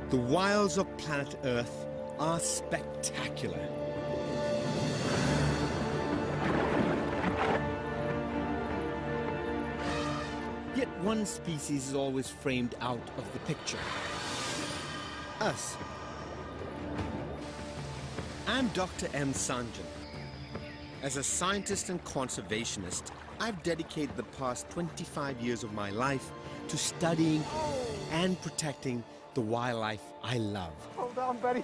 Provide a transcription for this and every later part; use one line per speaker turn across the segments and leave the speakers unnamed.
The wilds of planet Earth are spectacular. Yet one species is always framed out of the picture. Us. I'm Dr. M. Sanjan. As a scientist and conservationist, I've dedicated the past 25 years of my life to studying and protecting the wildlife I love.
Hold on, buddy.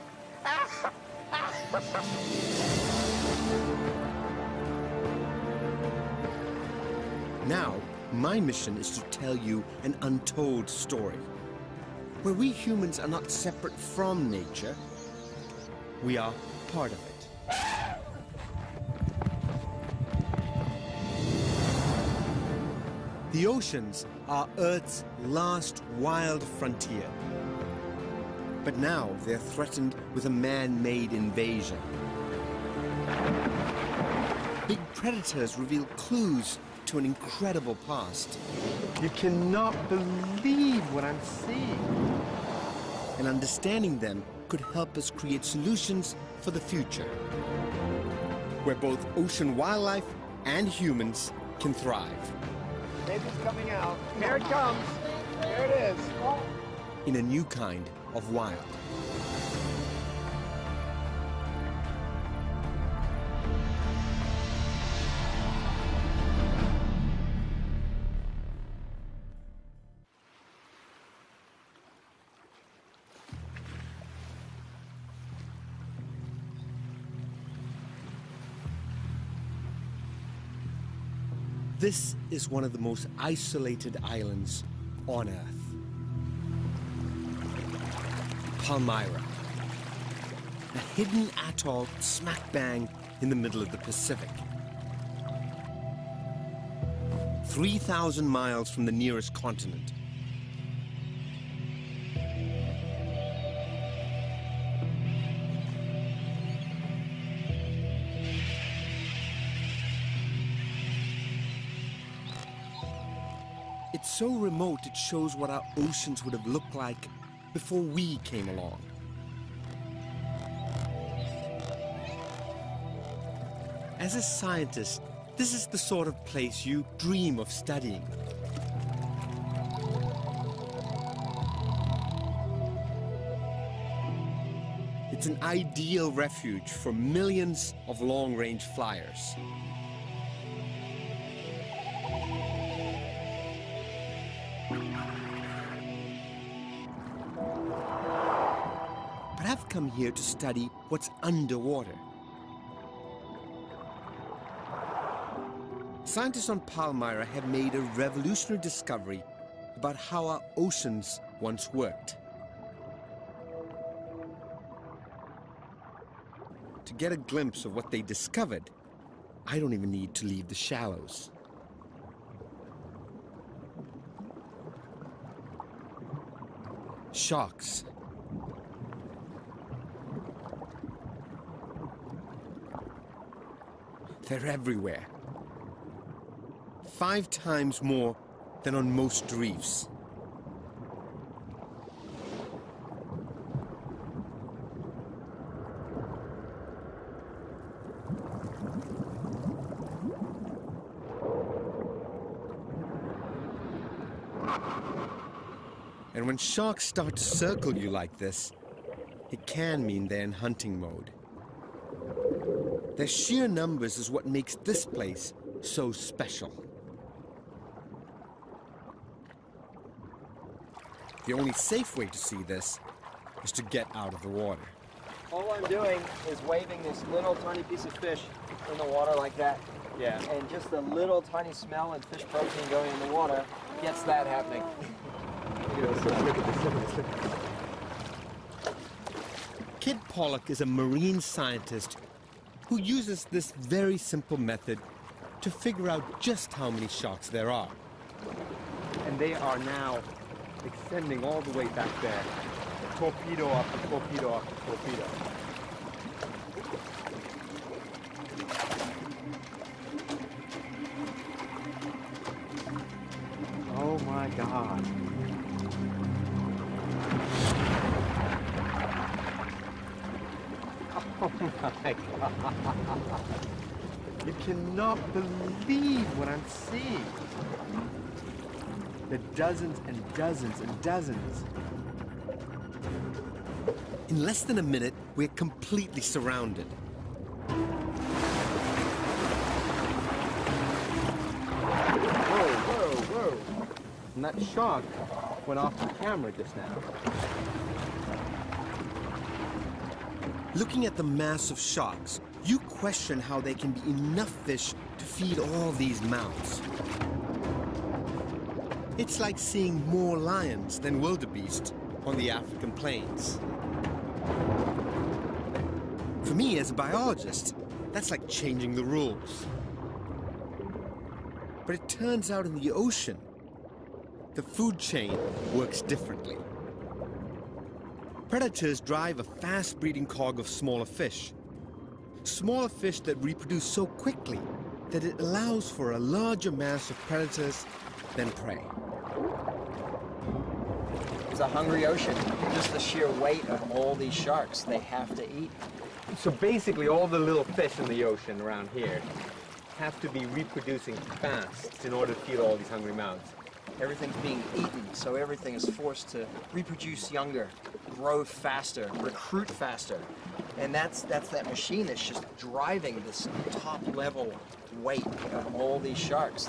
Now, my mission is to tell you an untold story, where we humans are not separate from nature, we are part of it. The oceans are Earth's last wild frontier. But now they're threatened with a man-made invasion. Big predators reveal clues to an incredible past.
You cannot believe what I'm seeing.
And understanding them could help us create solutions for the future, where both ocean wildlife and humans can thrive.
Baby's coming out. Here it comes. There it is.
In a new kind of wild. This is one of the most isolated islands on Earth. Palmyra, a hidden atoll smack bang in the middle of the Pacific. 3,000 miles from the nearest continent. It's so remote it shows what our oceans would have looked like before we came along. As a scientist, this is the sort of place you dream of studying. It's an ideal refuge for millions of long-range flyers. But I've come here to study what's underwater. Scientists on Palmyra have made a revolutionary discovery about how our oceans once worked. To get a glimpse of what they discovered, I don't even need to leave the shallows. Sharks. They're everywhere. 5 times more than on most reefs. And when sharks start to circle you like this, it can mean they're in hunting mode. Their sheer numbers is what makes this place so special. The only safe way to see this is to get out of the water.
All I'm doing is waving this little tiny piece of fish in the water like that.
Yeah.
And just the little tiny smell and fish protein going in the water gets that happening.
Kid Pollock is a marine scientist who uses this very simple method to figure out just how many sharks there are.
And they are now extending all the way back there. Torpedo after torpedo after torpedo. Oh my God. Oh my God. You cannot believe what I'm seeing. There are dozens and dozens and dozens.
In less than a minute, we're completely surrounded.
Whoa. And that shark went off the camera just now.
Looking at the mass of sharks, you question how there can be enough fish to feed all these mouths. It's like seeing more lions than wildebeest on the African plains. For me, as a biologist, that's like changing the rules. But it turns out in the ocean, the food chain works differently. Predators drive a fast-breeding cog of smaller fish. Smaller fish that reproduce so quickly that it allows for a larger mass of predators than prey.
It's a hungry ocean. Just the sheer weight of all these sharks they have to eat.
So basically all the little fish in the ocean around here have to be reproducing fast in order to feed all these hungry mouths.
Everything's being eaten, so everything is forced to reproduce younger, grow faster, recruit faster. And that's that machine that's just driving this top-level weight of all these sharks.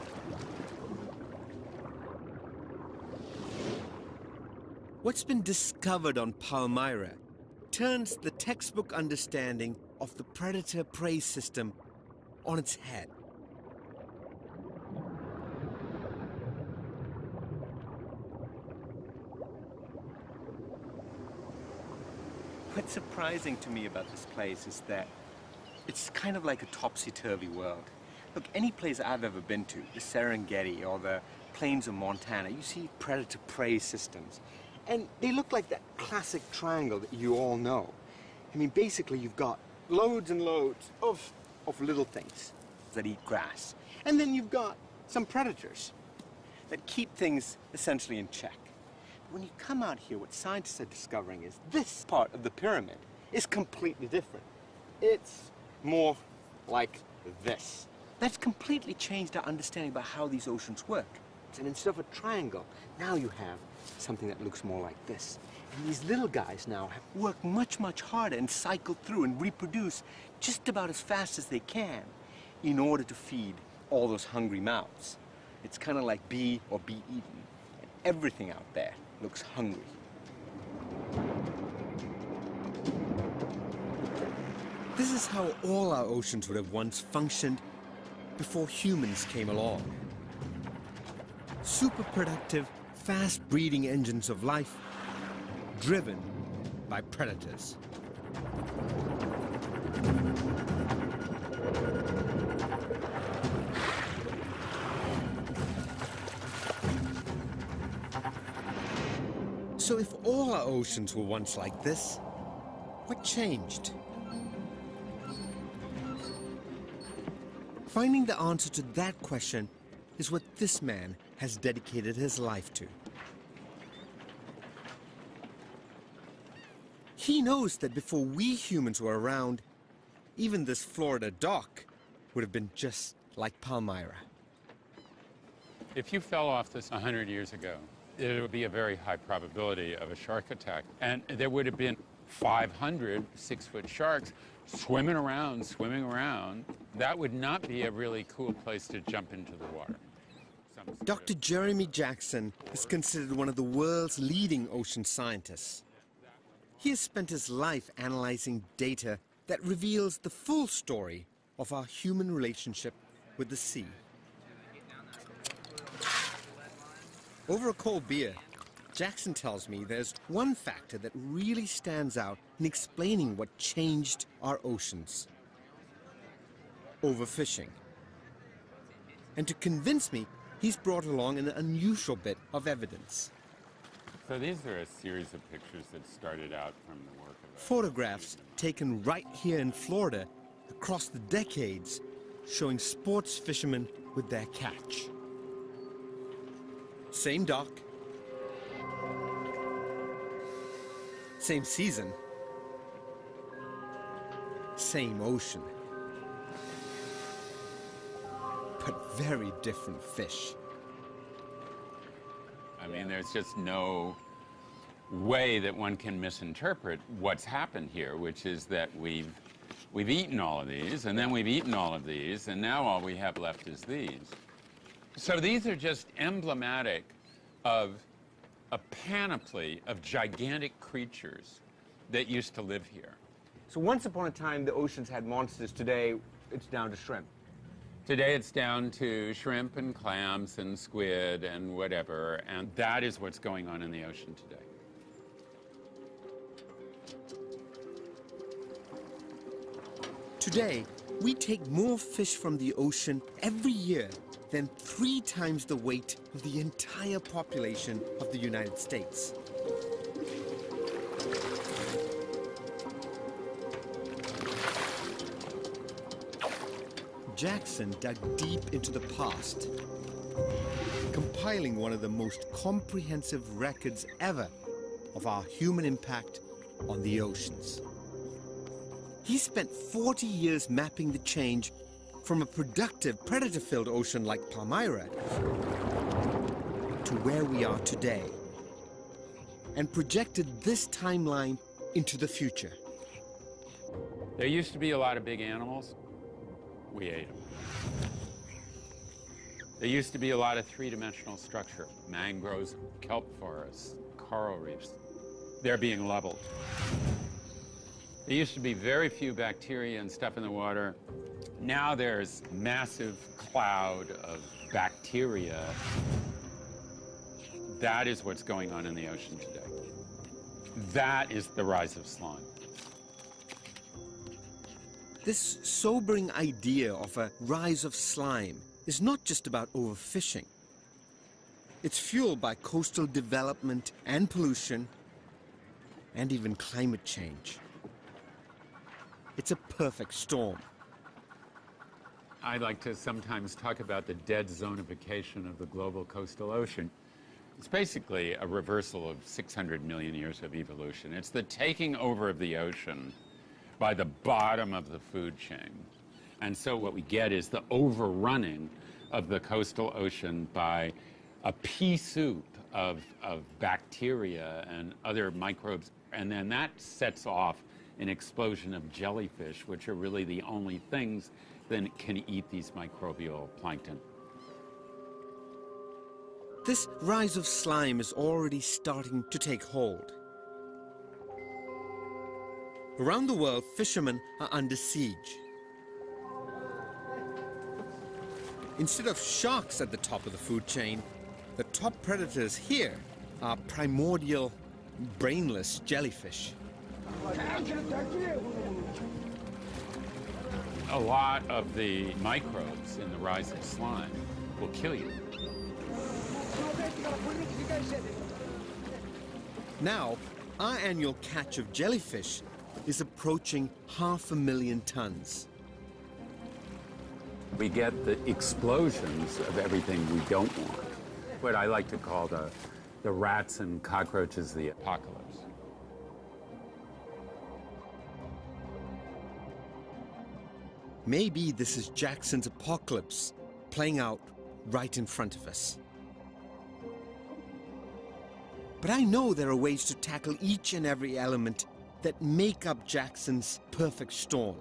What's been discovered on Palmyra turns the textbook understanding of the predator-prey system on its head.
What's surprising to me about this place is that it's kind of like a topsy-turvy world. Look, any place I've ever been to, the Serengeti or the plains of Montana, you see predator-prey systems. And they look like that classic triangle that you all know. I mean, basically, you've got loads and loads of little things that eat grass. And then you've got some predators that keep things essentially in check. When you come out here, what scientists are discovering is this part of the pyramid is completely different. It's more like this. That's completely changed our understanding about how these oceans work. And instead of a triangle, now you have something that looks more like this. And these little guys now have worked much, much harder and cycled through and reproduce just about as fast as they can in order to feed all those hungry mouths. It's kind of like be or be eaten. And everything out there looks hungry.
This is how all our oceans would have once functioned before humans came along. Super productive, fast breeding engines of life, driven by predators. So if all our oceans were once like this, what changed? Finding the answer to that question is what this man has dedicated his life to. He knows that before we humans were around, even this Florida dock would have been just like Palmyra.
If you fell off this 100 years ago, there would be a very high probability of a shark attack. And there would have been 500 6-foot sharks swimming around. That would not be a really cool place to jump into the water.
Dr. Jeremy Jackson is considered one of the world's leading ocean scientists. He has spent his life analyzing data that reveals the full story of our human relationship with the sea. Over a cold beer, Jackson tells me there's one factor that really stands out in explaining what changed our oceans: overfishing. And to convince me, he's brought along an unusual bit of evidence.
So these are a series of pictures that started out from the work of
Photographs taken right here in Florida across the decades, showing sports fishermen with their catch. Same dock, same season, same ocean, but very different fish.
I mean, there's just no way that one can misinterpret what's happened here, which is that we've eaten all of these, and then we've eaten all of these, and now all we have left is these. So these are just emblematic of a panoply of gigantic creatures that used to live here.
So once upon a time, the oceans had monsters. Today, it's down to shrimp.
Today it's down to shrimp and clams and squid and whatever, and that is what's going on in the ocean today.
Today, we take more fish from the ocean every year than 3 times the weight of the entire population of the United States. Jackson dug deep into the past, compiling one of the most comprehensive records ever of our human impact on the oceans. He spent 40 years mapping the change from a productive, predator-filled ocean like Palmyra to where we are today, and projected this timeline into the future.
There used to be a lot of big animals. We ate them. There used to be a lot of three-dimensional structure, mangroves, kelp forests, coral reefs. They're being leveled. There used to be very few bacteria and stuff in the water. Now there's massive cloud of bacteria. That is what's going on in the ocean today. That is the rise of slime.
This sobering idea of a rise of slime is not just about overfishing. It's fueled by coastal development and pollution, and even climate change. It's a perfect storm.
I like to sometimes talk about the dead zonification of the global coastal ocean. It's basically a reversal of 600 million years of evolution. It's the taking over of the ocean by the bottom of the food chain. And so what we get is the overrunning of the coastal ocean by a pea soup of bacteria and other microbes. And then that sets off an explosion of jellyfish, which are really the only things that can eat these microbial plankton.
This rise of slime is already starting to take hold. Around the world, fishermen are under siege. Instead of sharks at the top of the food chain, the top predators here are primordial, brainless jellyfish.
A lot of the microbes in the rise of slime will kill you.
Now, our annual catch of jellyfish is approaching 500,000 tons.
We get the explosions of everything we don't want. What I like to call the rats and cockroaches, the apocalypse.
Maybe this is Jackson's apocalypse playing out right in front of us. But I know there are ways to tackle each and every element that make up Jackson's perfect storm.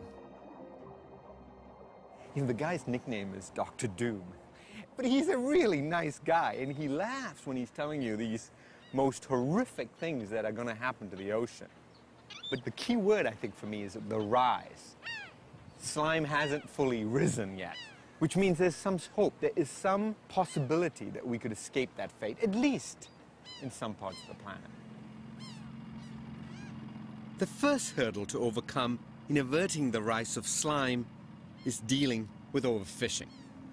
You know, the guy's nickname is Dr. Doom. But he's a really nice guy, and he laughs when he's telling you these most horrific things that are going to happen to the ocean. But the key word, I think, for me is the rise. Slime hasn't fully risen yet, which means there's some hope. There is some possibility that we could escape that fate, at least in some parts of the planet.
The first hurdle to overcome in averting the rise of slime is dealing with overfishing.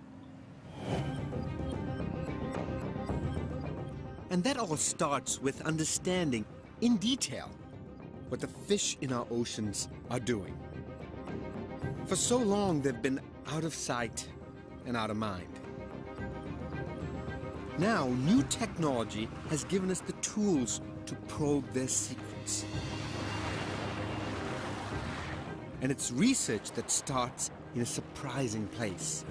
And that all starts with understanding in detail what the fish in our oceans are doing. For so long, they've been out of sight and out of mind. Now, new technology has given us the tools to probe their secrets. And it's research that starts in a surprising place.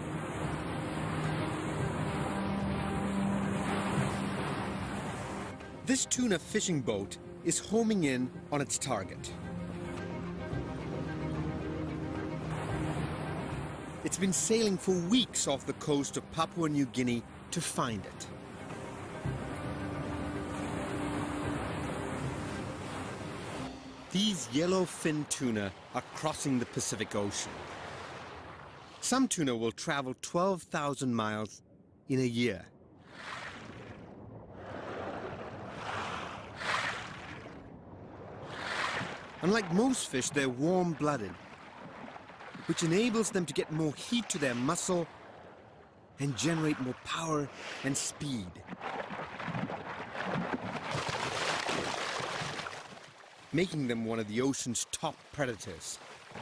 This tuna fishing boat is homing in on its target. It's been sailing for weeks off the coast of Papua New Guinea to find it. These yellowfin tuna are crossing the Pacific Ocean. Some tuna will travel 12,000 miles in a year. Unlike most fish, they're warm-blooded, which enables them to get more heat to their muscle and generate more power and speed. Making them one of the ocean's top predators.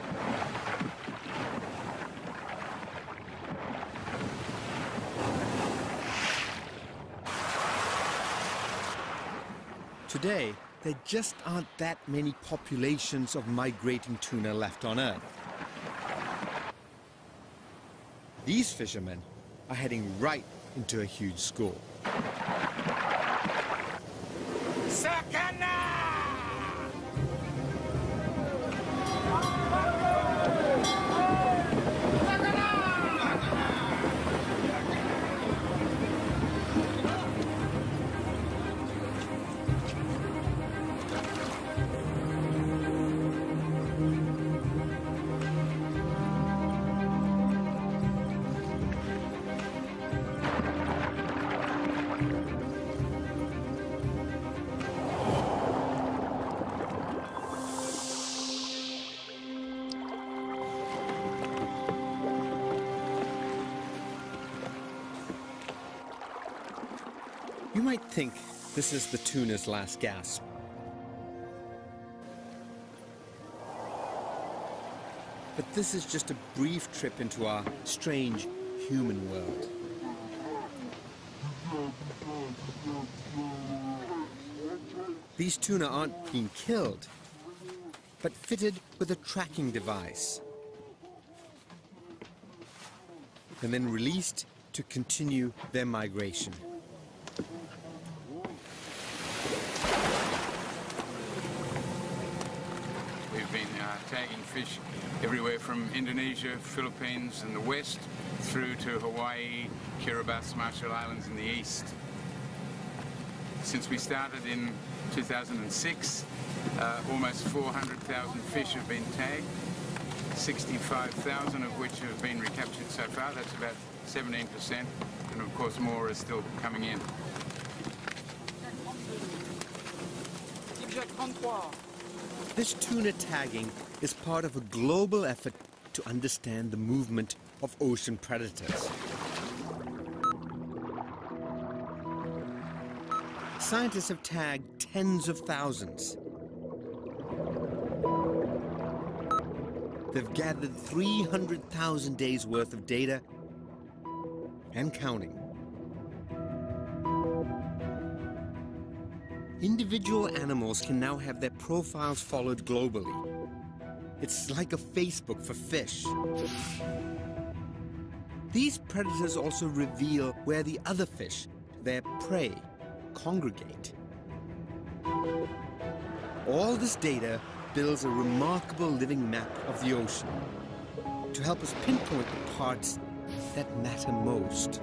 Today, there just aren't that many populations of migrating tuna left on Earth. These fishermen are heading right into a huge school. You might think this is the tuna's last gasp. But this is just a brief trip into our strange human world. These tuna aren't being killed, but fitted with a tracking device, and then released to continue their migration.
We've been tagging fish everywhere from Indonesia, Philippines in the west, through to Hawaii, Kiribati, Marshall Islands in the east. Since we started in 2006, almost 400,000 fish have been tagged, 65,000 of which have been recaptured so far. That's about 17%, and of course more is still coming in.
This tuna tagging is part of a global effort to understand the movement of ocean predators. Scientists have tagged tens of thousands. They've gathered 300,000 days worth of data and counting. Individual animals can now have their profiles followed globally. It's like a Facebook for fish. These predators also reveal where the other fish, their prey, congregate. All this data builds a remarkable living map of the ocean to help us pinpoint the parts that matter most.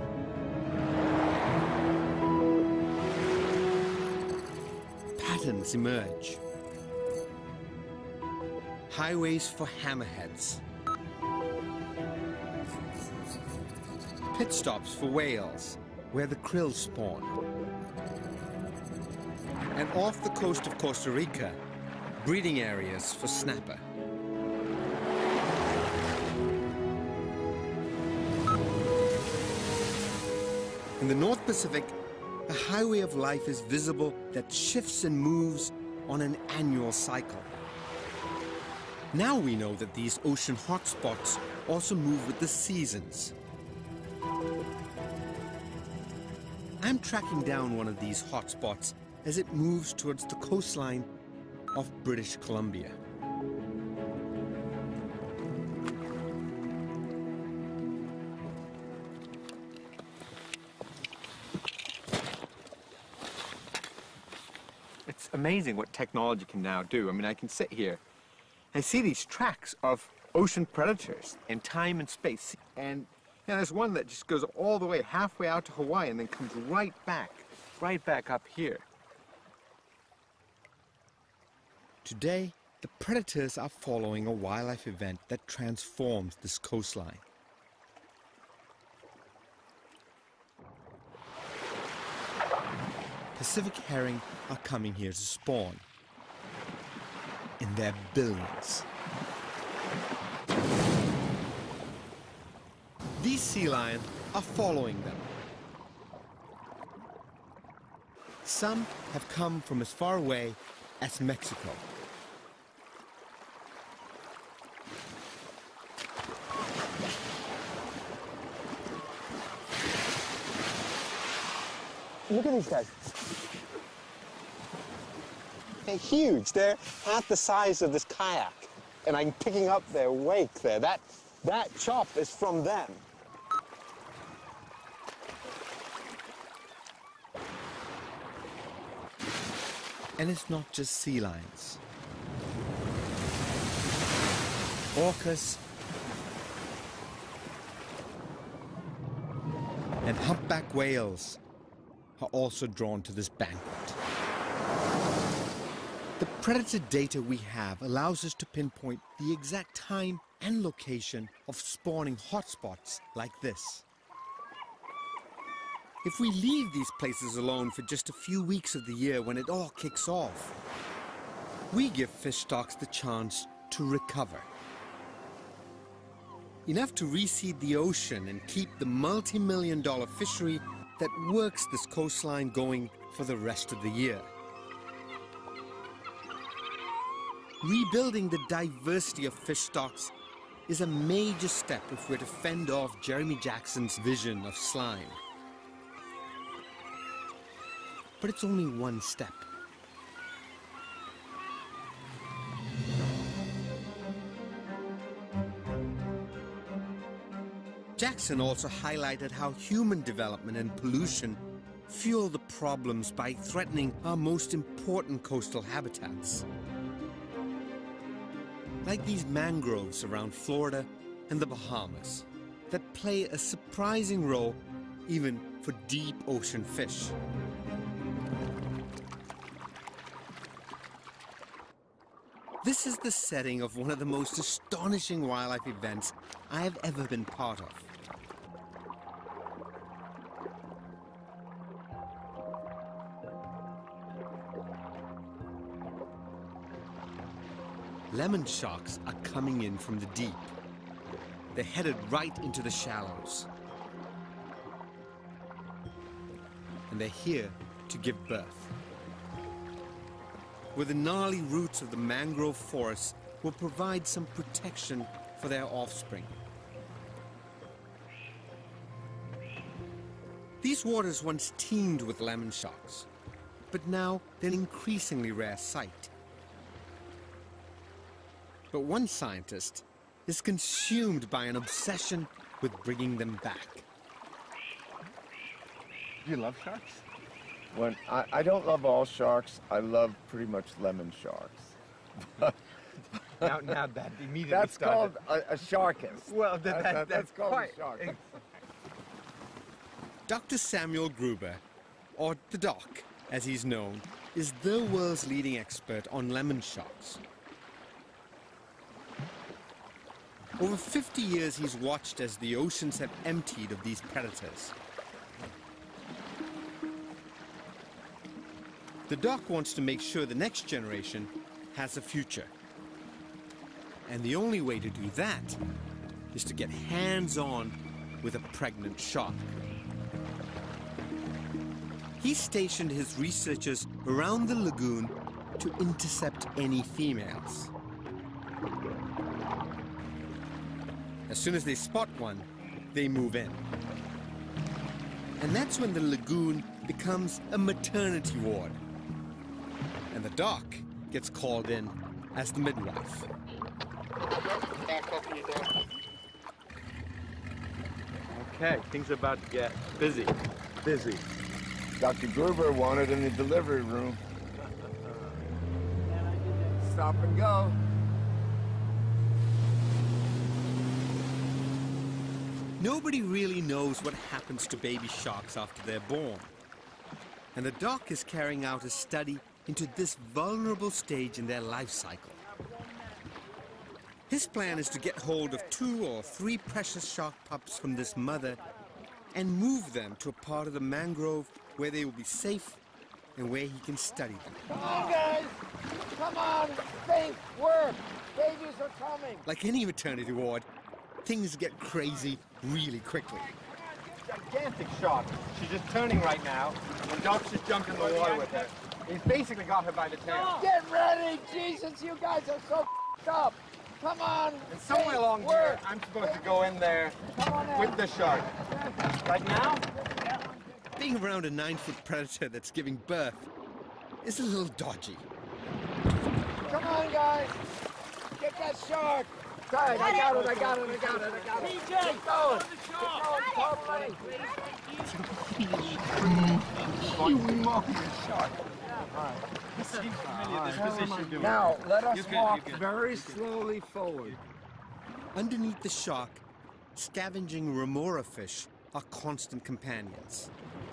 Patterns emerge. Highways for hammerheads. Pit stops for whales, where the krill spawn. And off the coast of Costa Rica, breeding areas for snapper. In the North Pacific, a highway of life is visible that shifts and moves on an annual cycle. Now we know that these ocean hotspots also move with the seasons. I'm tracking down one of these hotspots as it moves towards the coastline of British Columbia.
It's amazing what technology can now do. I mean, I can sit here and see these tracks of ocean predators in time and space. And you know, there's one that just goes all the way, halfway out to Hawaii, and then comes right back up here.
Today, the predators are following a wildlife event that transforms this coastline. Pacific herring are coming here to spawn. In their billions. These sea lions are following them. Some have come from as far away as Mexico.
Look at these guys. They're huge. They're half the size of this kayak. And I'm picking up their wake there. That chop is from them.
And it's not just sea lions. Orcas and humpback whales are also drawn to this banquet. The predator data we have allows us to pinpoint the exact time and location of spawning hotspots like this. If we leave these places alone for just a few weeks of the year when it all kicks off, we give fish stocks the chance to recover. Enough to reseed the ocean and keep the multi-million-dollar fishery that works this coastline going for the rest of the year. Rebuilding the diversity of fish stocks is a major step if we're to fend off Jeremy Jackson's vision of slime. But it's only one step. Jackson also highlighted how human development and pollution fuel the problems by threatening our most important coastal habitats. Like these mangroves around Florida and the Bahamas that play a surprising role even for deep ocean fish. This is the setting of one of the most astonishing wildlife events I have ever been part of. Lemon sharks are coming in from the deep. They're headed right into the shallows. And they're here to give birth. Where the gnarly roots of the mangrove forest will provide some protection for their offspring. These waters once teemed with lemon sharks, but now they're an increasingly rare sight. But one scientist is consumed by an obsession with bringing them back.
Do you love sharks?
When I don't love all sharks. I love pretty much lemon sharks.
Now that immediately
That's
started.
called a sharkist.
Well,
that's called
quite-
a shark.
Dr. Samuel Gruber, or the Doc, as he's known, is the world's leading expert on lemon sharks. Over 50 years, he's watched as the oceans have emptied of these predators. The Doc wants to make sure the next generation has a future. And the only way to do that is to get hands-on with a pregnant shark. He stationed his researchers around the lagoon to intercept any females. As soon as they spot one, they move in. And that's when the lagoon becomes a maternity ward. And the Doc gets called in as the midwife.
Okay, things are about to get busy.
Busy. Dr. Gruber wanted in the delivery room. Stop and go.
Nobody really knows what happens to baby sharks after they're born. And the doc is carrying out a study into this vulnerable stage in their life cycle. His plan is to get hold of 2 or 3 precious shark pups from this mother and move them to a part of the mangrove where they will be safe and where he can study them.
Come on, guys. Come on. Think. Work. Babies are coming.
Like any maternity ward, things get crazy really quickly.
Gigantic shark. She's just turning right now. The Doc's just jumped in the water with her. He's basically got her by the tail.
Get ready. Jesus, you guys are so f***ed up. Come on.
And somewhere along here, I'm supposed to go in there with the shark. Right now?
Being around a 9-foot predator that's giving birth is a little dodgy.
Come on, guys. Get that shark. Right, I got it. PJ, keep going. Humongous shark. Now, let us walk very slowly forward.
Underneath the shark, scavenging remora fish are constant companions.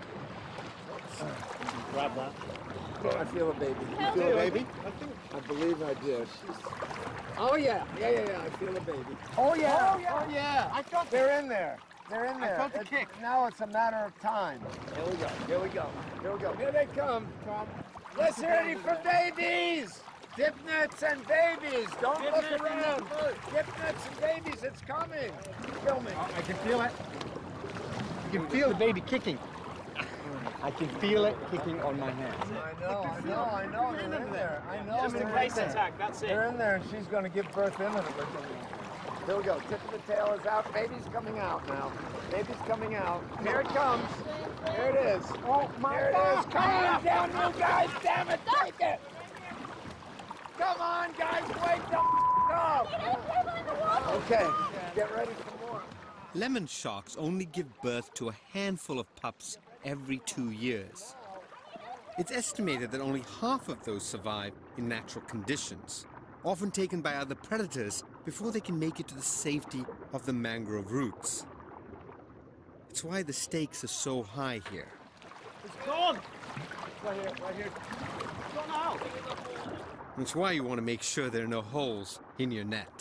Grab that. I feel a baby. You feel a baby? I believe I did. Oh yeah, I feel a baby. Oh yeah. I thought they're in there. They're in there.
I felt the kick.
Now it's a matter of time. Here we go. Here they come, Tom. Let's hear it for babies. Dip nets and babies. Don't look around. Dip nets and babies. It's coming. Kill me.
I can feel it. You can feel the baby kicking. I can feel it kicking on my hands.
I know. They're in there. I know.
Just a case attack, that's it.
They're in there, and she's going to give birth imminently. Here we go. Tip of the tail is out. Baby's coming out now. Baby's coming out. Here it comes. Here it is. Oh, my God. Here it is. Come on down, you guys. Damn it. Take it. Come on, guys. Wake the up. Okay. Get ready for more.
Lemon sharks only give birth to a handful of pups every 2 years. It's estimated that only half of those survive in natural conditions, often taken by other predators before they can make it to the safety of the mangrove roots. It's why the stakes are so high here.
It's gone! Right here. It's gone out!
It's why you want to make sure there are no holes in your net.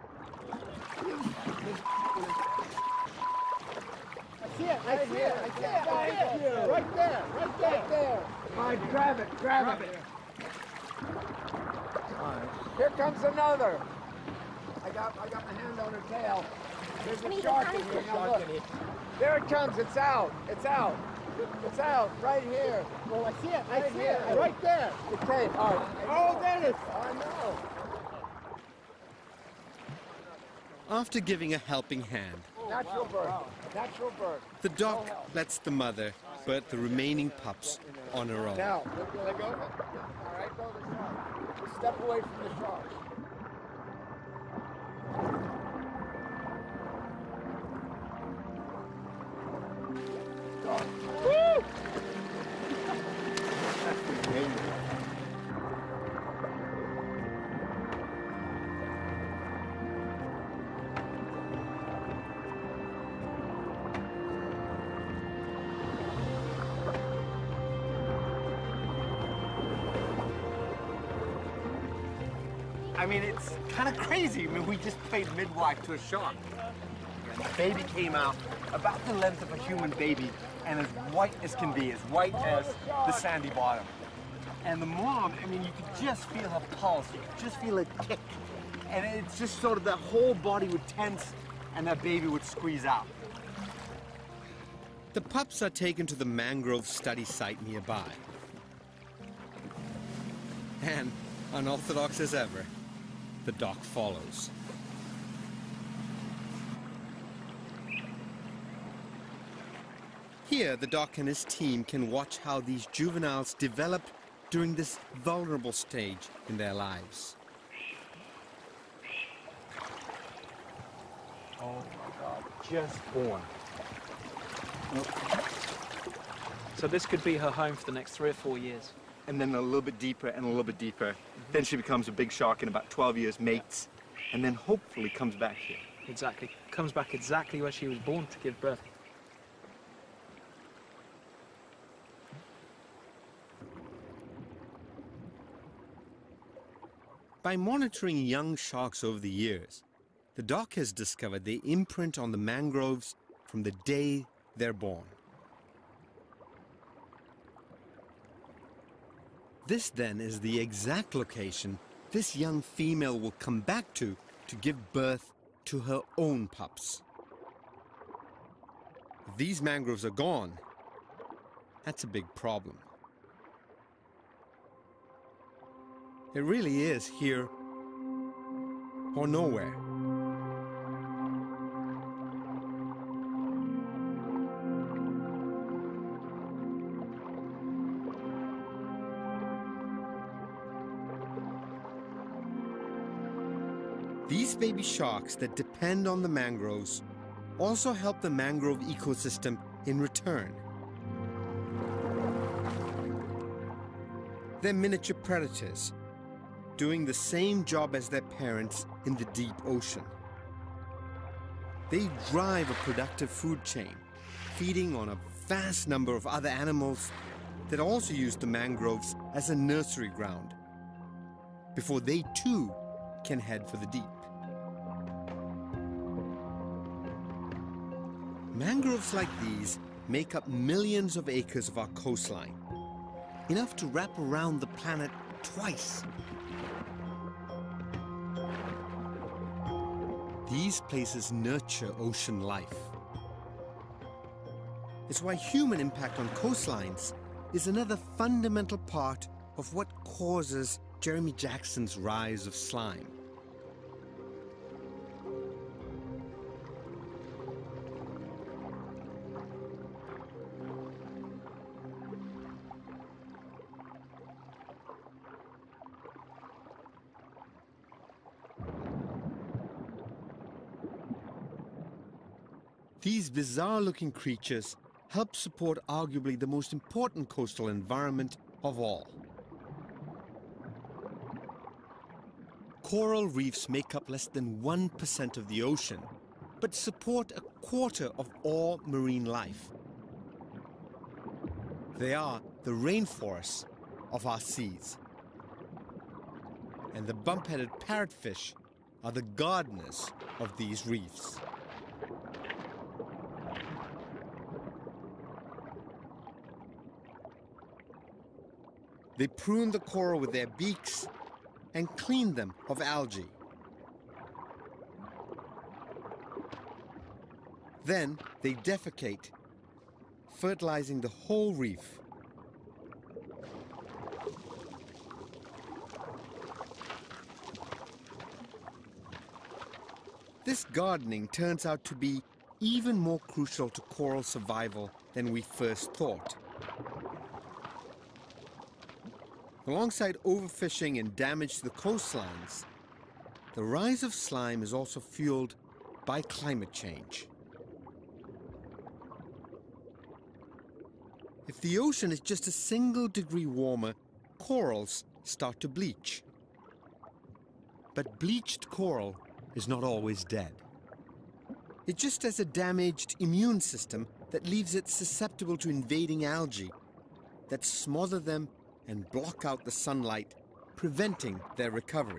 I see it. Right there. All right, grab it. All right. Here comes another. I got my hand on her tail. There's a shark in here. Now look. There it comes. It's out. Right here. Well, I see it. Right there. Okay. All right. Oh, there it is. I know.
After giving a helping hand,
Natural birth.
the doc lets the mother birth the remaining pups on her own.
Now, let go of it. All right, go to the shark. Just step away from the shark. Woo! That's amazing.
I mean, it's kind of crazy. I mean, we just played midwife to a shark. And the baby came out about the length of a human baby and as white as can be, as white as the sandy bottom. And the mom, I mean, you could just feel her pulse. You could just feel it kick. And it's just sort of that whole body would tense and that baby would squeeze out.
The pups are taken to the mangrove study site nearby. And, unorthodox as ever, the doc follows. Here, the doc and his team can watch how these juveniles develop during this vulnerable stage in their lives.
Oh my God, just born.
So this could be her home for the next 3 or 4 years.
and then a little bit deeper and a little bit deeper. Then she becomes a big shark in about 12 years, mates, and then hopefully comes back here.
Exactly. Comes back exactly where she was born to give birth.
By monitoring young sharks over the years, the doc has discovered they imprint on the mangroves from the day they're born. This then is the exact location this young female will come back to give birth to her own pups. If these mangroves are gone, that's a big problem. It really is here or nowhere. These baby sharks that depend on the mangroves also help the mangrove ecosystem in return. They're miniature predators, doing the same job as their parents in the deep ocean. They drive a productive food chain, feeding on a vast number of other animals that also use the mangroves as a nursery ground, before they too can head for the deep. Mangroves like these make up millions of acres of our coastline, enough to wrap around the planet twice. These places nurture ocean life. It's why human impact on coastlines is another fundamental part of what causes Jeremy Jackson's rise of slime. These bizarre-looking creatures help support arguably the most important coastal environment of all. Coral reefs make up less than 1% of the ocean, but support a quarter of all marine life. They are the rainforests of our seas. And the bump-headed parrotfish are the gardeners of these reefs. They prune the coral with their beaks and clean them of algae. Then they defecate, fertilizing the whole reef. This gardening turns out to be even more crucial to coral survival than we first thought. Alongside overfishing and damage to the coastlines, the rise of slime is also fueled by climate change. If the ocean is just a single degree warmer, corals start to bleach. But bleached coral is not always dead. It just has a damaged immune system that leaves it susceptible to invading algae that smother them and block out the sunlight, preventing their recovery.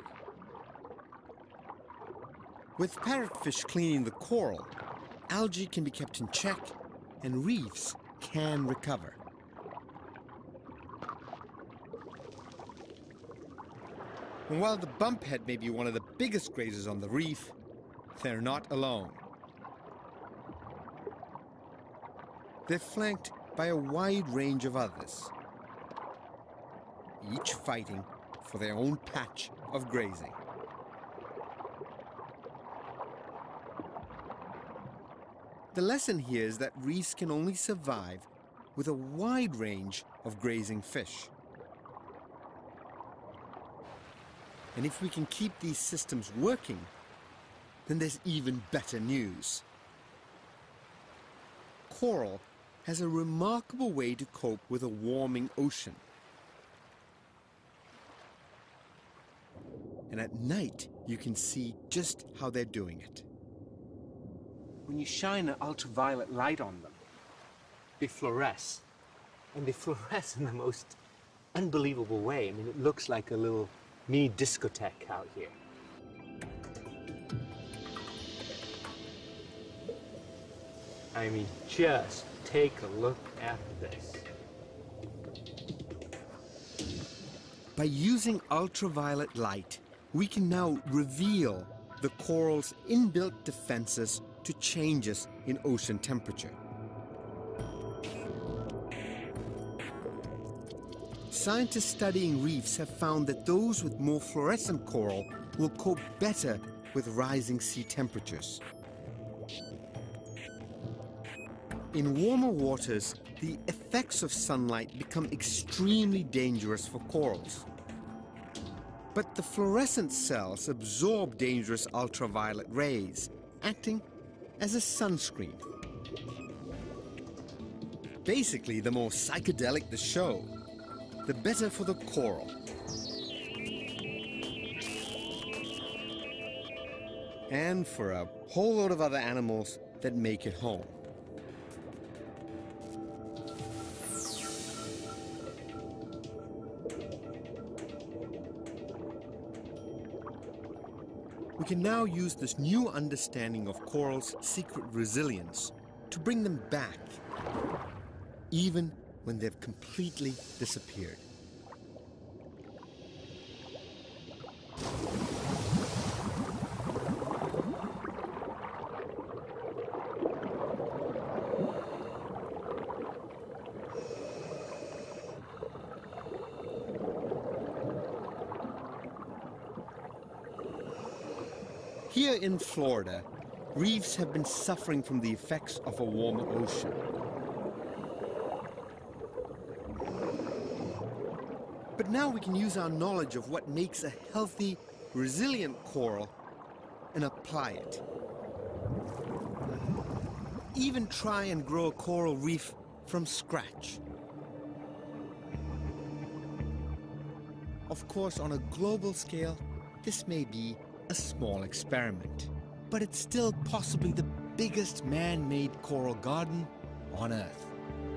With parrotfish cleaning the coral, algae can be kept in check and reefs can recover. And while the bumphead may be one of the biggest grazers on the reef, they're not alone. They're flanked by a wide range of others, each fighting for their own patch of grazing. The lesson here is that reefs can only survive with a wide range of grazing fish. And if we can keep these systems working, then there's even better news. Coral has a remarkable way to cope with a warming ocean. And at night, you can see just how they're doing it.
When you shine an ultraviolet light on them, they fluoresce. And they fluoresce in the most unbelievable way. I mean, it looks like a little mini discotheque out here. I mean, just take a look at this.
By using ultraviolet light, we can now reveal the coral's inbuilt defenses to changes in ocean temperature. Scientists studying reefs have found that those with more fluorescent coral will cope better with rising sea temperatures. In warmer waters, the effects of sunlight become extremely dangerous for corals. But the fluorescent cells absorb dangerous ultraviolet rays, acting as a sunscreen. Basically, the more psychedelic the show, the better for the coral. And for a whole load of other animals that make it home. We can now use this new understanding of corals' secret resilience to bring them back, even when they've completely disappeared. Here in Florida, reefs have been suffering from the effects of a warmer ocean. But now we can use our knowledge of what makes a healthy, resilient coral and apply it. Even try and grow a coral reef from scratch. Of course, on a global scale, this may be a small experiment, but it's still possibly the biggest man-made coral garden on Earth.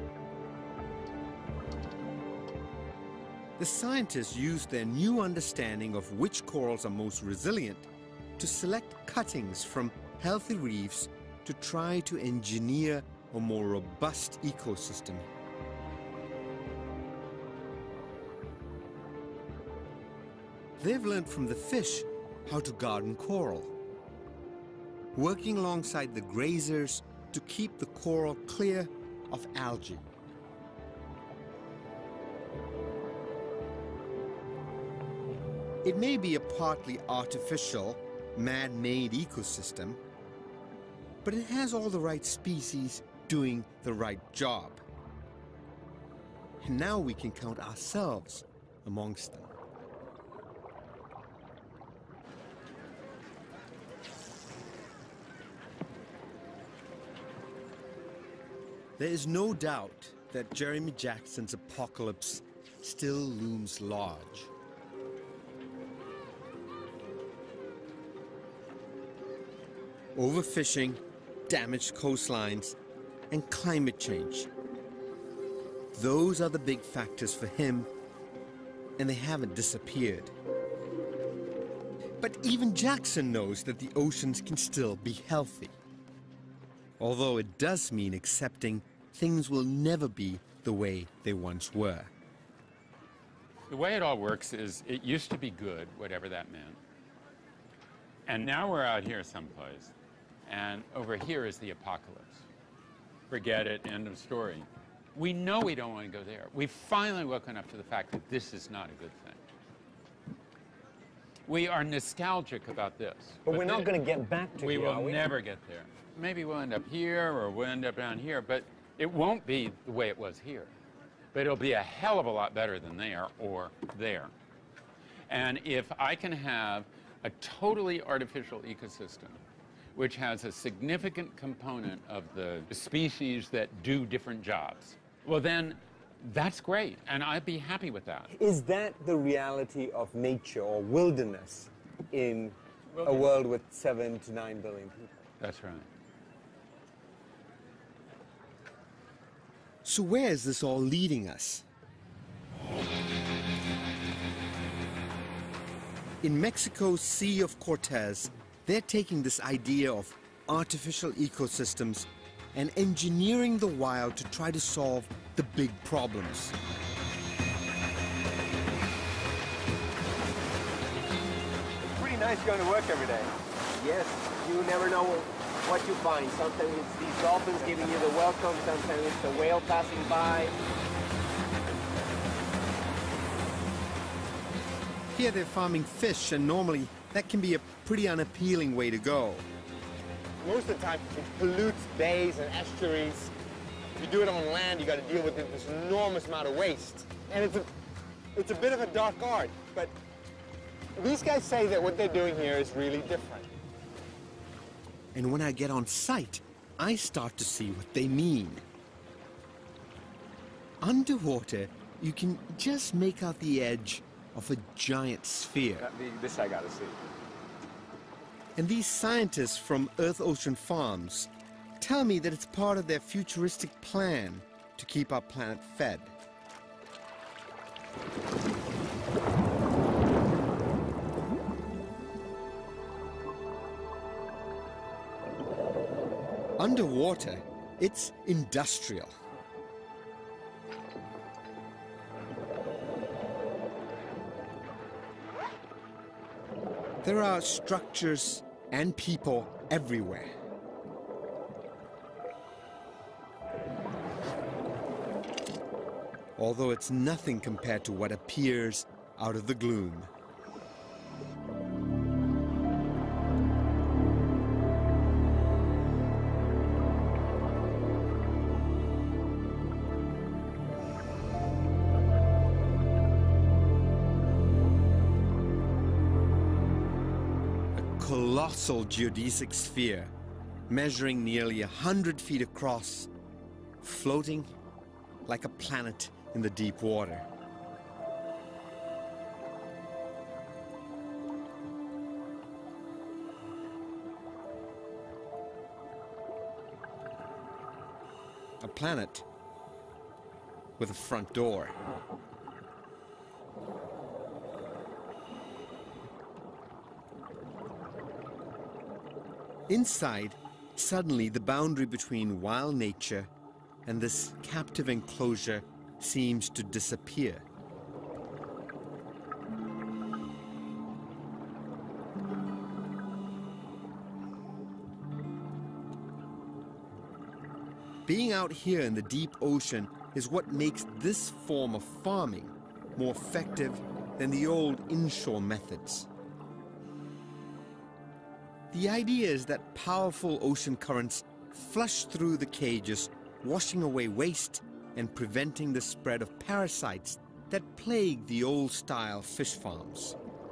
The scientists used their new understanding of which corals are most resilient to select cuttings from healthy reefs to try to engineer a more robust ecosystem. They've learned from the fish how to garden coral, working alongside the grazers to keep the coral clear of algae. It may be a partly artificial, man-made ecosystem, but it has all the right species doing the right job. And now we can count ourselves amongst them. There is no doubt that Jeremy Jackson's apocalypse still looms large. Overfishing, damaged coastlines, and climate change. Those are the big factors for him, and they haven't disappeared. But even Jackson knows that the oceans can still be healthy. Although it does mean accepting things will never be the way they once were.
The way it all works is it used to be good, whatever that meant. And now we're out here someplace, and over here is the apocalypse. Forget it, end of story. We know we don't want to go there. We've finally woken up to the fact that this is not a good thing. We are nostalgic about this.
But we're not going to get back to here,
We will never get there. Maybe we'll end up here or we'll end up down here, but it won't be the way it was here. But it'll be a hell of a lot better than there or there. And if I can have a totally artificial ecosystem, which has a significant component of the species that do different jobs, well then, that's great, and I'd be happy with that.
Is that the reality of nature or wilderness? in a world with 7 to 9 billion people.
That's right.
So where is this all leading us? In Mexico's Sea of Cortez, they're taking this idea of artificial ecosystems and engineering the wild to try to solve the big problems.
Pretty nice going to work every day.
Yes, you never know what you find. Sometimes it's these dolphins giving you the welcome, sometimes it's a whale passing by.
Here they're farming fish, and normally that can be a pretty unappealing way to go.
Most of the time, it pollutes bays and estuaries. If you do it on land, you got to deal with this enormous amount of waste. And it's a bit of a dark art, but these guys say that what they're doing here is really different.
And when I get on site, I start to see what they mean. Underwater, you can just make out the edge of a giant sphere.
This I got to see.
And these scientists from Earth Ocean Farms tell me that it's part of their futuristic plan to keep our planet fed. Underwater, it's industrial. There are structures and people everywhere. Although it's nothing compared to what appears out of the gloom. Colossal geodesic sphere, measuring nearly 100 feet across, floating like a planet in the deep water. A planet with a front door. Inside, suddenly the boundary between wild nature and this captive enclosure seems to disappear. Being out here in the deep ocean is what makes this form of farming more effective than the old inshore methods. The idea is that powerful ocean currents flush through the cages, washing away waste and preventing the spread of parasites that plague the old-style fish farms.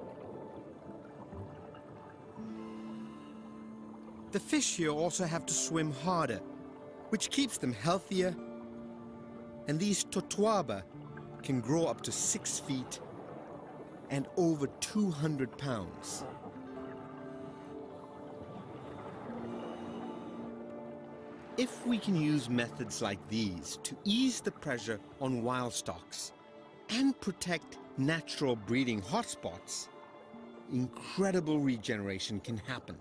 The fish here also have to swim harder, which keeps them healthier, and these totoaba can grow up to 6 feet and over 200 pounds. If we can use methods like these to ease the pressure on wild stocks and protect natural breeding hotspots, incredible regeneration can happen.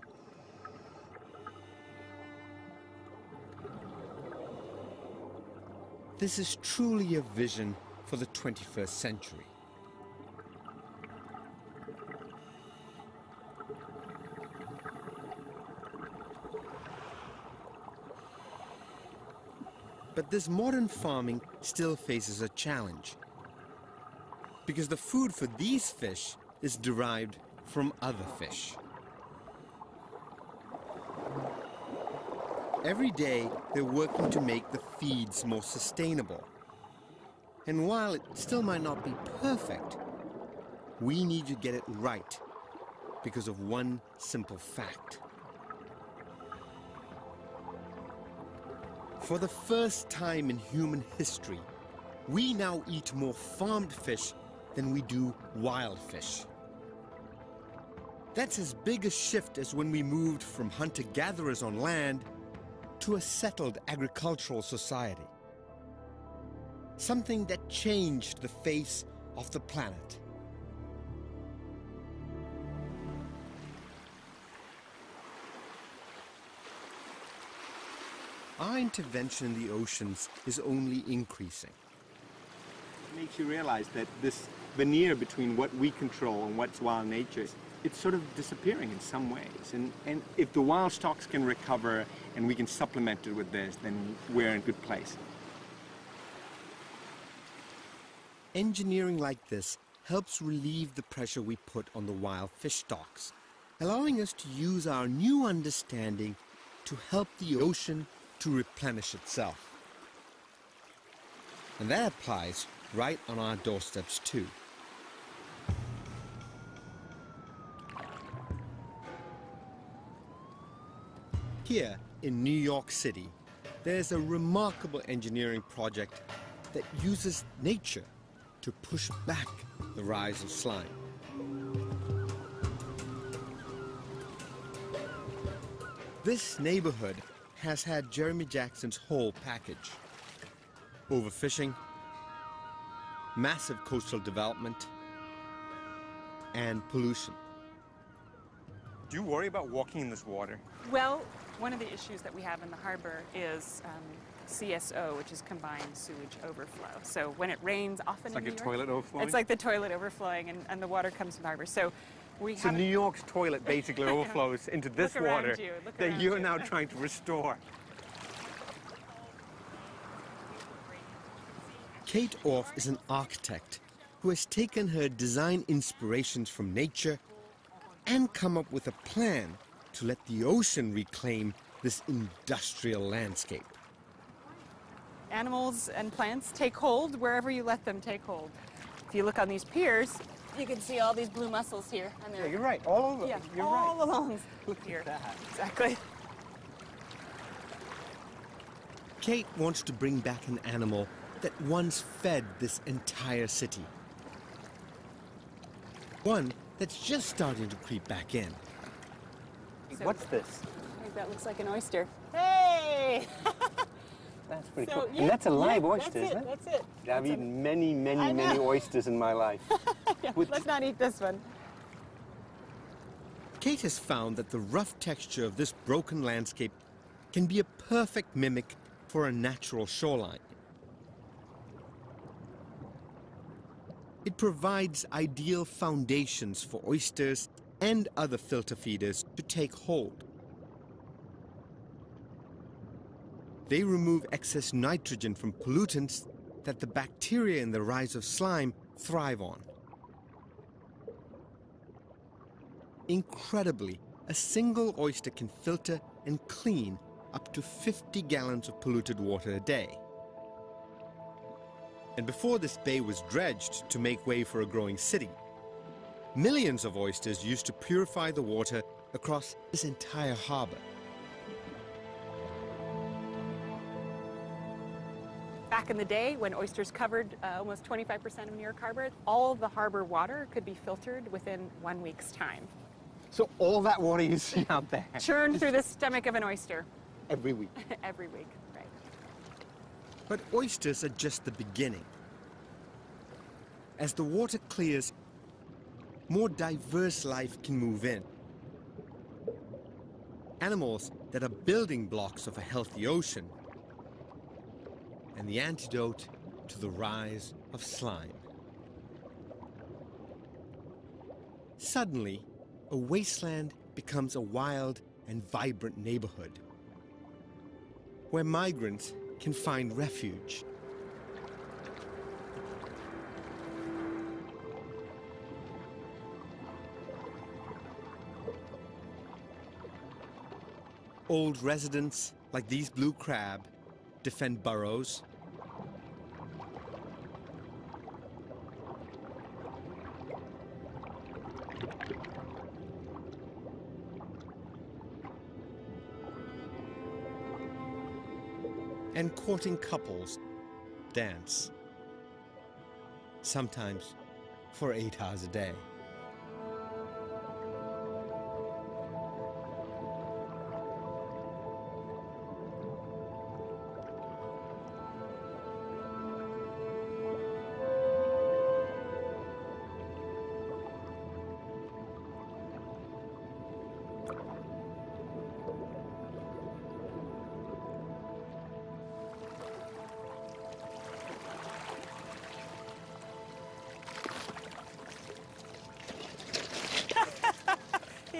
This is truly a vision for the 21st century. But this modern farming still faces a challenge, because the food for these fish is derived from other fish. Every day, they're working to make the feeds more sustainable. And while it still might not be perfect, we need to get it right because of one simple fact. For the first time in human history, we now eat more farmed fish than we do wild fish. That's as big a shift as when we moved from hunter-gatherers on land to a settled agricultural society. Something that changed the face of the planet. Our intervention in the oceans is only increasing.
It makes you realize that this veneer between what we control and what's wild nature, it's sort of disappearing in some ways. And if the wild stocks can recover and we can supplement it with this, then we're in a good place.
Engineering like this helps relieve the pressure we put on the wild fish stocks, allowing us to use our new understanding to help the ocean to replenish itself. And that applies right on our doorsteps too. Here in New York City, there's a remarkable engineering project that uses nature to push back the rise of slime. This neighborhood has had Jeremy Jackson's whole package. Overfishing, massive coastal development, and pollution.
Do you worry about walking in this water?
Well, one of the issues that we have in the harbor is CSO, which is combined sewage overflow. So when it rains, often
It's like
in New
a
York,
toilet overflowing?
it's like the toilet overflowing, and the water comes from the harbor. So
So New York's toilet basically overflows into this
Look around
water
you, look
that
around
you're
you.
now trying to restore.
Kate Orff is an architect who has taken her design inspirations from nature and come up with a plan to let the ocean reclaim this industrial landscape.
Animals and plants take hold wherever you let them take hold. If you look on these piers, you can see all these blue mussels here. And
Yeah, you're right. All over.
Yeah,
you're
all
right.
along
Look
here.
at that.
Exactly.
Kate wants to bring back an animal that once fed this entire city. One that's just starting to creep back in.
What's this?
I think that looks like an oyster. Hey!
That's pretty
So,
cool.
yeah,
And that's a live
yeah,
oyster,
that's
isn't it?
That's it.
I've eaten many, many, many oysters in my life.
Yeah,
With-
let's not eat this one.
Kate has found that the rough texture of this broken landscape can be a perfect mimic for a natural shoreline. It provides ideal foundations for oysters and other filter feeders to take hold. They remove excess nitrogen from pollutants that the bacteria in the rise of slime thrive on. Incredibly, a single oyster can filter and clean up to 50 gallons of polluted water a day. And before this bay was dredged to make way for a growing city, millions of oysters used to purify the water across this entire harbor.
Back in the day, when oysters covered almost 25% of New York Harbor, all of the harbor water could be filtered within 1 week's time.
So all that water you see out there
Churned through the stomach of an oyster
every week.
every week, right?
But oysters are just the beginning. As the water clears, more diverse life can move in. Animals that are building blocks of a healthy ocean, and the antidote to the rise of slime. Suddenly, a wasteland becomes a wild and vibrant neighborhood where migrants can find refuge. Old residents like these blue crab defend burrows, and courting couples dance, sometimes for 8 hours a day.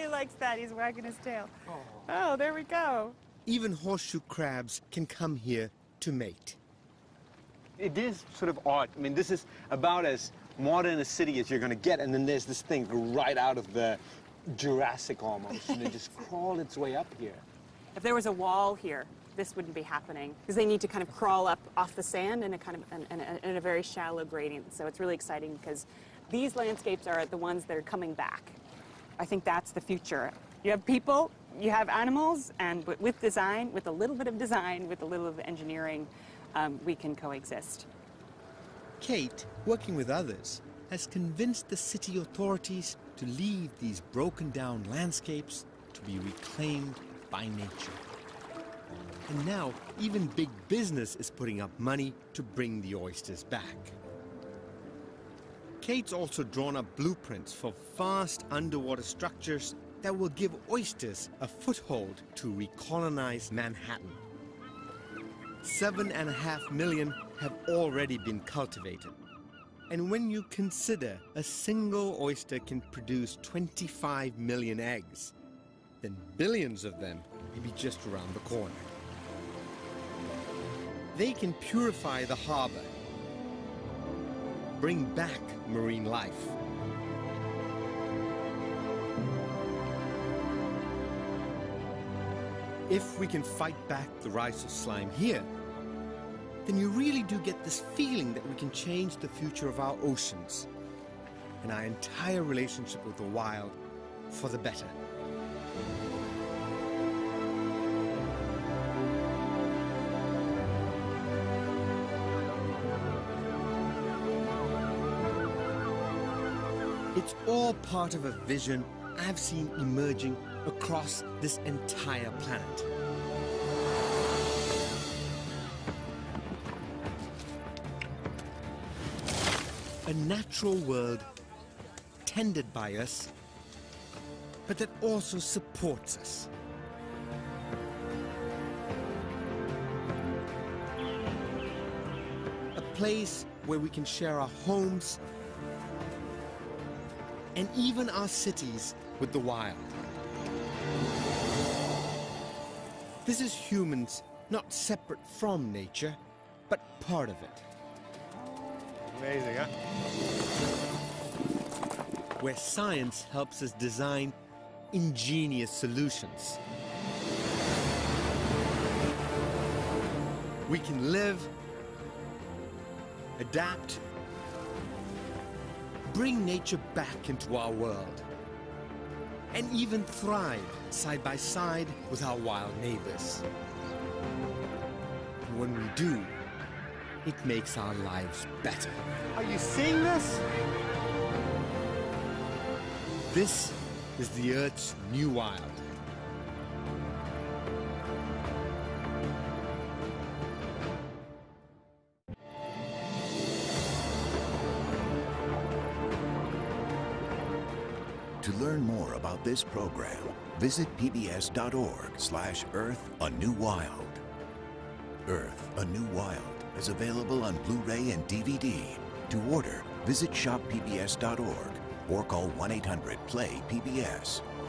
really likes that. He's wagging his tail. Oh, there we go.
Even horseshoe crabs can come here to mate.
It is sort of odd. I mean, this is about as modern a city as you're going to get, and then there's this thing right out of the Jurassic almost, and it just crawled its way up here.
If there was a wall here, this wouldn't be happening because they need to kind of crawl up off the sand in a kind of in a very shallow gradient. So it's really exciting because these landscapes are the ones that are coming back. I think that's the future. You have people, you have animals, and with design, with a little bit of design, with a little of engineering, we can coexist.
Kate, working with others, has convinced the city authorities to leave these broken down landscapes to be reclaimed by nature. And now, even big business is putting up money to bring the oysters back. Kate's also drawn up blueprints for vast underwater structures that will give oysters a foothold to recolonize Manhattan. 7.5 million have already been cultivated. And when you consider a single oyster can produce 25 million eggs, then billions of them may be just around the corner. They can purify the harbor, bring back marine life. If we can fight back the rise of slime here, then you really do get this feeling that we can change the future of our oceans and our entire relationship with the wild for the better. It's all part of a vision I've seen emerging across this entire planet. A natural world tended by us, but that also supports us. A place where we can share our homes and even our cities with the wild. This is humans not separate from nature, but part of it.
Amazing, huh?
Where science helps us design ingenious solutions. We can live, adapt, bring nature back into our world, and even thrive side by side with our wild neighbors. And when we do, it makes our lives better.
Are you seeing this?
This is the Earth's new wild.
To learn more about this program, visit pbs.org/Earth: A New Wild. Earth: A New Wild is available on Blu-ray and DVD. To order, visit shoppbs.org or call 1-800-PLAY-PBS.